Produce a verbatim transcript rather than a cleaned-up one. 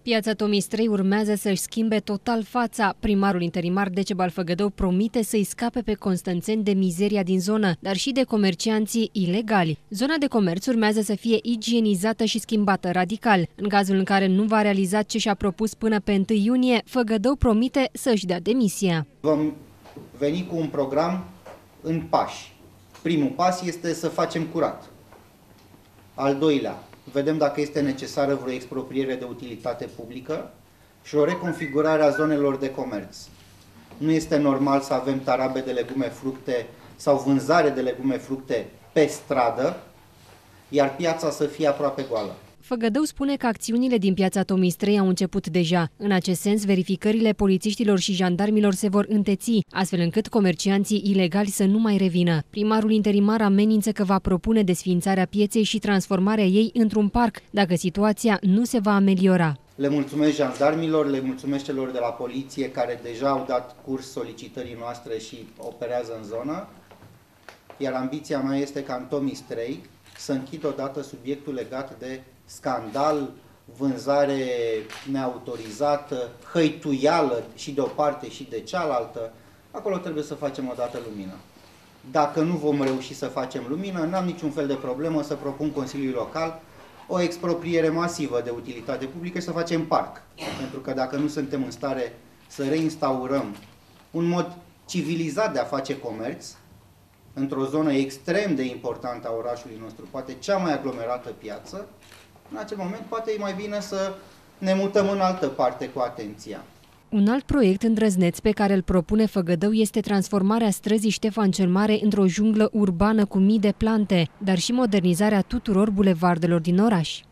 Piața Tomis trei urmează să-și schimbe total fața. Primarul interimar Decebal Făgădău promite să-i scape pe constanțeni de mizeria din zonă, dar și de comercianții ilegali. Zona de comerț urmează să fie igienizată și schimbată radical. În cazul în care nu va realiza ce și-a propus până pe întâi iunie, Făgădău promite să-și dea demisia. Vom veni cu un program în pași. Primul pas este să facem curat. Al doilea, vedem dacă este necesară vreo expropriere de utilitate publică și o reconfigurare a zonelor de comerț. Nu este normal să avem tarabe de legume, fructe sau vânzare de legume, fructe pe stradă, iar piața să fie aproape goală. Făgădău spune că acțiunile din Piața Tomis trei au început deja. În acest sens, verificările polițiștilor și jandarmilor se vor înteți, astfel încât comercianții ilegali să nu mai revină. Primarul interimar amenință că va propune desființarea pieței și transformarea ei într-un parc, dacă situația nu se va ameliora. Le mulțumesc jandarmilor, le mulțumesc celor de la poliție care deja au dat curs solicitării noastre și operează în zonă, iar ambiția mea este ca în Tomis trei să închid odată subiectul legat de scandal, vânzare neautorizată, hăituială și de o parte și de cealaltă. Acolo trebuie să facem odată lumină. Dacă nu vom reuși să facem lumină, n-am niciun fel de problemă să propun Consiliului Local o expropriere masivă de utilitate publică și să facem parc. Pentru că dacă nu suntem în stare să reinstaurăm un mod civilizat de a face comerț, într-o zonă extrem de importantă a orașului nostru, poate cea mai aglomerată piață, în acel moment poate e mai bine să ne mutăm în altă parte cu atenția. Un alt proiect îndrăzneț pe care îl propune Făgădău este transformarea străzii Ștefan cel Mare într-o junglă urbană cu mii de plante, dar și modernizarea tuturor bulevardelor din oraș.